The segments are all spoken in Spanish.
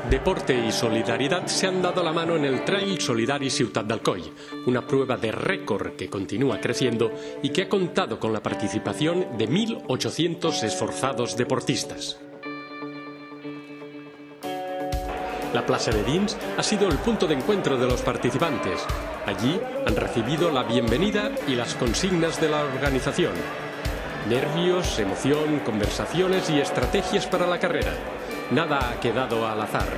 Deporte y solidaridad se han dado la mano en el Trail Solidari Ciutat d'Alcoi, una prueba de récord que continúa creciendo y que ha contado con la participación de 1.800 esforzados deportistas. La Plaza de Dins ha sido el punto de encuentro de los participantes. Allí han recibido la bienvenida y las consignas de la organización. Nervios, emoción, conversaciones y estrategias para la carrera. Nada ha quedado al azar.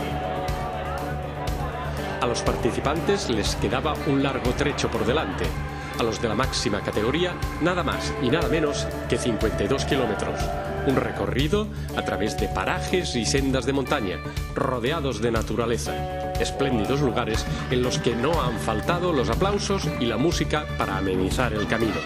A los participantes les quedaba un largo trecho por delante. A los de la máxima categoría, nada más y nada menos que 52 kilómetros. Un recorrido a través de parajes y sendas de montaña, rodeados de naturaleza. Espléndidos lugares en los que no han faltado los aplausos y la música para amenizar el camino.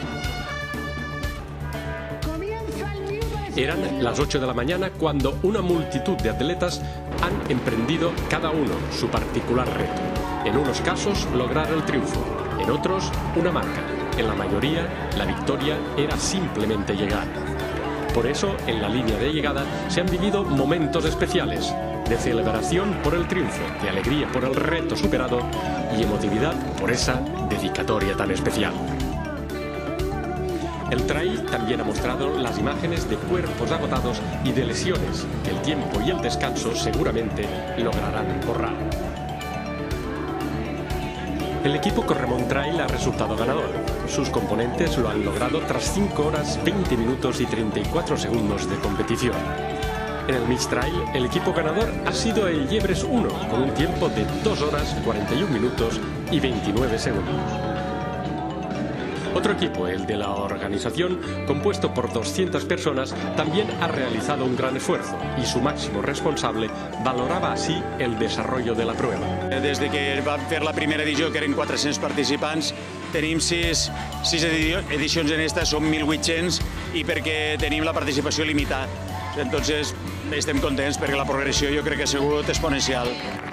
Eran las 8 de la mañana cuando una multitud de atletas han emprendido cada uno su particular reto. En unos casos, lograr el triunfo, en otros, una marca. En la mayoría, la victoria era simplemente llegar. Por eso, en la línea de llegada se han vivido momentos especiales, de celebración por el triunfo, de alegría por el reto superado y emotividad por esa dedicatoria tan especial. El trail también ha mostrado las imágenes de cuerpos agotados y de lesiones que el tiempo y el descanso seguramente lograrán borrar. El equipo Corremont Trail ha resultado ganador. Sus componentes lo han logrado tras 5 horas, 20 minutos y 34 segundos de competición. En el Mixed Trail, el equipo ganador ha sido el Llebres 1, con un tiempo de 2 horas, 41 minutos y 29 segundos. Otro equipo, el de la organización, compuesto por 200 personas, también ha realizado un gran esfuerzo y su máximo responsable valoraba así el desarrollo de la prueba. Des que vam fer la primera edició, que eren 400 participants, tenim 6 edicions en esta, són 1.800, i perquè tenim la participació limitada. Entonces, estem contents perquè la progressió jo crec que ha sigut exponencial.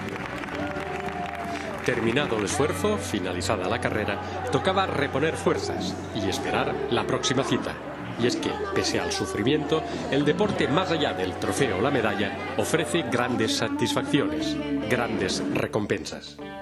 Terminado el esfuerzo, finalizada la carrera, tocaba reponer fuerzas y esperar la próxima cita. Y es que, pese al sufrimiento, el deporte más allá del trofeo o la medalla ofrece grandes satisfacciones, grandes recompensas.